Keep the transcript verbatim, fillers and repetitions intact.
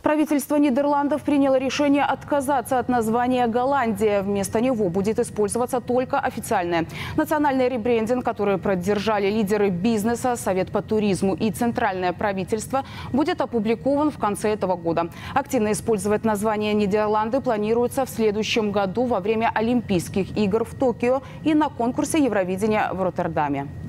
Правительство Нидерландов приняло решение отказаться от названия «Голландия». Вместо него будет использоваться только официальное. Национальный ребрендинг, который поддержали лидеры бизнеса, Совет по туризму и Центральное правительство, будет опубликован в конце этого года. Активно использовать название Нидерланды планируется в следующем году во время Олимпийских игр в Токио и на конкурсе Евровидения в Роттердаме.